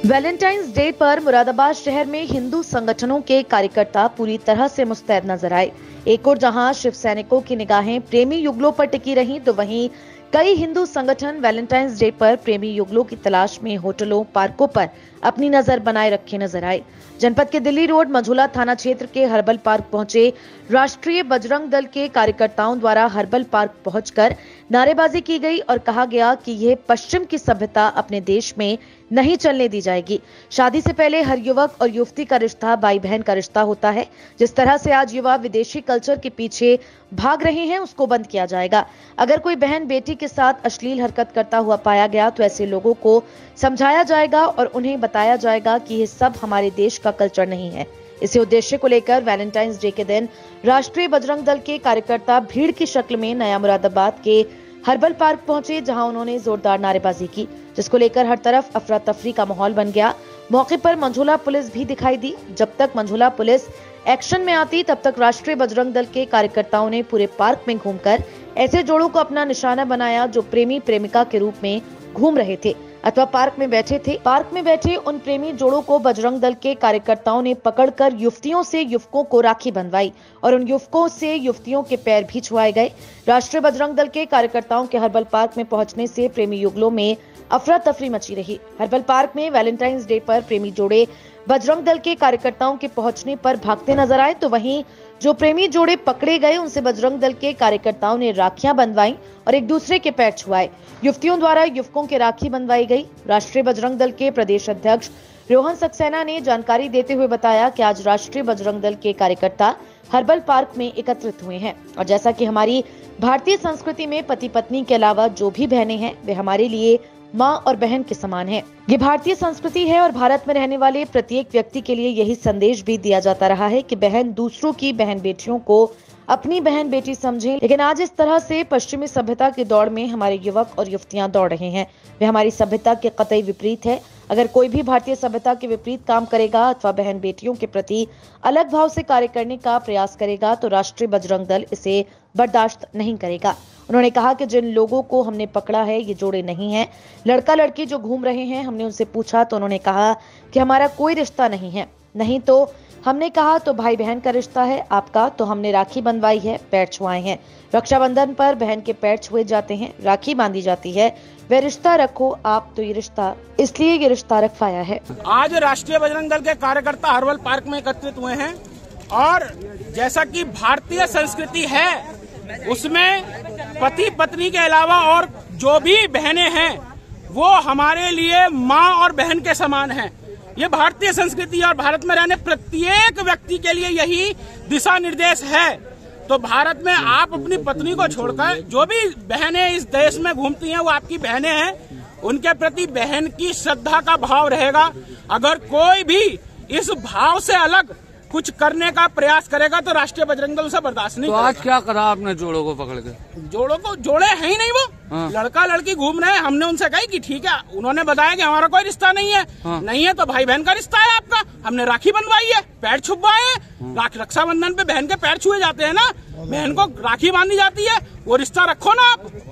Valentine's Day पर मुरादाबाद शहर में हिंदू संगठनों के कार्यकर्ता पूरी तरह से मुस्तैद नजर आए। एक और जहां शिव सैनिकों की निगाहें प्रेमी युगलों पर टिकी रहीं, तो वहीं कई हिंदू संगठन वैलेंटाइंस डे पर प्रेमी युगलों की तलाश में होटलों, पार्कों पर अपनी नजर बनाए रखे नजर आए। जनपद के दिल्ली रोड मझूला थाना क्षेत्र के हर्बल पार्क पहुंचे राष्ट्रीय बजरंग दल के कार्यकर्ताओं द्वारा हर्बल पार्क पहुंचकर नारेबाजी की गई और कहा गया कि यह पश्चिम की सभ्यता अपने देश में नहीं चलने दी जाएगी। शादी से पहले हर युवक और युवती का रिश्ता भाई बहन का रिश्ता होता है। जिस तरह से आज युवा विदेशी कल्चर के पीछे भाग रहे हैं, उसको बंद किया जाएगा। अगर कोई बहन बेटी के साथ अश्लील हरकत करता हुआ पाया गया तो ऐसे लोगों को समझाया जाएगा और उन्हें बताया जाएगा कि यह सब हमारे देश का कल्चर नहीं है। इसी उद्देश्य को लेकर वैलेंटाइंस डे के दिन राष्ट्रीय बजरंग दल के कार्यकर्ता भीड़ की शक्ल में नया मुरादाबाद के हर्बल पार्क पहुंचे, जहां उन्होंने जोरदार नारेबाजी की, जिसको लेकर हर तरफ अफरा तफरी का माहौल बन गया। मौके पर मंझूला पुलिस भी दिखाई दी। जब तक मंझूला पुलिस एक्शन में आती, तब तक राष्ट्रीय बजरंग दल के कार्यकर्ताओं ने पूरे पार्क में घूमकर ऐसे जोड़ों को अपना निशाना बनाया जो प्रेमी प्रेमिका के रूप में घूम रहे थे अथवा पार्क में बैठे थे। पार्क में बैठे उन प्रेमी जोड़ों को बजरंग दल के कार्यकर्ताओं ने पकड़कर युवतियों से युवकों को राखी बंधवाई और उन युवकों से युवतियों के पैर भी छुआए गए। राष्ट्रीय बजरंग दल के कार्यकर्ताओं के हर्बल पार्क में पहुंचने से प्रेमी युगलों में अफरा तफरी मची रही। हर्बल पार्क में वैलेंटाइंस डे पर प्रेमी जोड़े बजरंग दल के कार्यकर्ताओं के पहुंचने पर भागते नजर आए, तो वहीं जो प्रेमी जोड़े पकड़े गए उनसे बजरंग दल के कार्यकर्ताओं ने राखियां बंधवाई और एक दूसरे के पैर छुआए। युवतियों द्वारा युवकों के राखी बंधवाई गई। राष्ट्रीय बजरंग दल के प्रदेश अध्यक्ष रोहन सक्सेना ने जानकारी देते हुए बताया कि आज राष्ट्रीय बजरंग दल के कार्यकर्ता हर्बल पार्क में एकत्रित हुए हैं और जैसा कि हमारी भारतीय संस्कृति में पति पत्नी के अलावा जो भी बहनें हैं वे हमारे लिए माँ और बहन के समान है। ये भारतीय संस्कृति है और भारत में रहने वाले प्रत्येक व्यक्ति के लिए यही संदेश भी दिया जाता रहा है कि बहन दूसरों की बहन बेटियों को अपनी बहन बेटी समझें। लेकिन आज इस तरह से पश्चिमी सभ्यता की दौड़ में हमारे युवक और युवतियां दौड़ रहे हैं, वे हमारी सभ्यता के कतई विपरीत है। अगर कोई भी भारतीय सभ्यता के विपरीत काम करेगा अथवा बहन बेटियों के प्रति अलग भाव से कार्य करने का प्रयास करेगा तो राष्ट्रीय बजरंग दल इसे बर्दाश्त नहीं करेगा। उन्होंने कहा कि जिन लोगों को हमने पकड़ा है ये जोड़े नहीं हैं, लड़का लड़की जो घूम रहे हैं। हमने उनसे पूछा तो उन्होंने कहा कि हमारा कोई रिश्ता नहीं है। नहीं तो हमने कहा तो भाई बहन का रिश्ता है आपका, तो हमने राखी बंधवाई है, पैर छुआए हैं। रक्षाबंधन पर बहन के पैर छुए जाते हैं, राखी बांधी जाती है। वह रिश्ता रखो आप, तो ये रिश्ता इसलिए ये रिश्ता रखवाया है। आज राष्ट्रीय बजरंग दल के कार्यकर्ता हर्बल पार्क में एकत्रित हुए हैं और जैसा कि भारतीय संस्कृति है उसमें पति पत्नी के अलावा और जो भी बहनें हैं वो हमारे लिए माँ और बहन के समान हैं। ये भारतीय संस्कृति और भारत में रहने प्रत्येक व्यक्ति के लिए यही दिशा निर्देश है। तो भारत में आप अपनी पत्नी को छोड़कर जो भी बहनें इस देश में घूमती हैं वो आपकी बहनें हैं, उनके प्रति बहन की श्रद्धा का भाव रहेगा। अगर कोई भी इस भाव से अलग कुछ करने का प्रयास करेगा तो राष्ट्रीय बजरंग दल उसे बर्दाश्त नहीं करेगा। आज क्या करा आपने जोड़ों को पकड़ के? जोड़ों को जोड़े हैं ही नहीं वो, हाँ। लड़का लड़की घूम रहे हैं। हमने उनसे कही कि ठीक है, उन्होंने बताया कि हमारा कोई रिश्ता नहीं है। हाँ। नहीं है तो भाई बहन का रिश्ता है आपका। हमने राखी बंधवाई है, पैर छुपवाए हैं। रक्षाबंधन पे बहन के पैर छुए जाते हैं ना, बहन को राखी बांधी जाती है, वो रिश्ता रखो ना आप।